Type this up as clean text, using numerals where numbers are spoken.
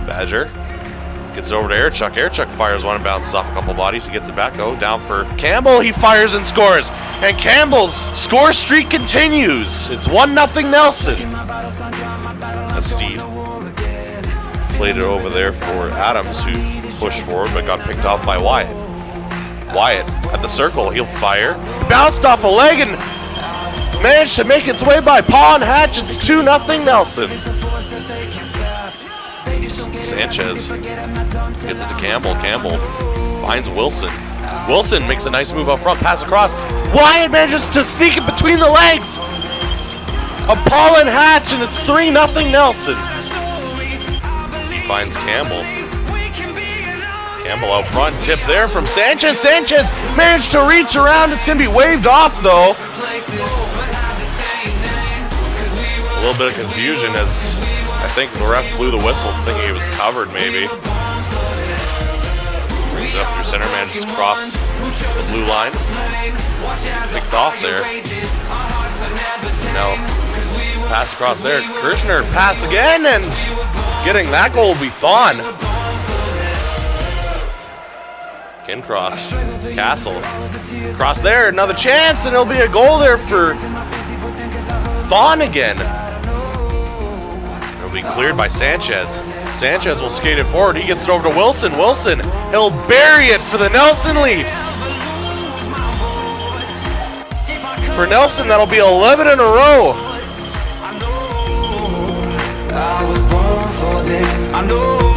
Badger gets it over to Airchuck. Airchuck fires one and bounces off a couple bodies. He gets it back. Oh, down for Campbell. He fires and scores. And Campbell's score streak continues. It's 1-0 Nelson. That's Steve. Played it over there for Adams, who pushed forward but got picked off by Wyatt. Wyatt at the circle. He'll fire. Bounced off a leg and managed to make its way by Paul and Hatch. It's 2-0 Nelson. Sanchez gets it to Campbell. Campbell finds Wilson. Wilson makes a nice move up front, pass across. Wyatt manages to sneak it between the legs of Paul and Hatch, and it's 3-0 Nelson. He finds Campbell. Campbell out front, tip there from Sanchez. Sanchez managed to reach around. It's going to be waved off, though. A little bit of confusion as I think the ref blew the whistle, thinking it was covered, maybe. Brings it up through center, manages to cross the blue line. Picked off there. Now, pass across there. Kirshner pass again, and getting that goal will be Thon. Ken cross. Castle. Cross there, another chance, and it'll be a goal there for Thon again. It'll be cleared by Sanchez. Sanchez will skate it forward. He gets it over to Wilson. Wilson, he'll bury it for the Nelson Leafs. For Nelson, that'll be 11 in a row. I was born for this. I know.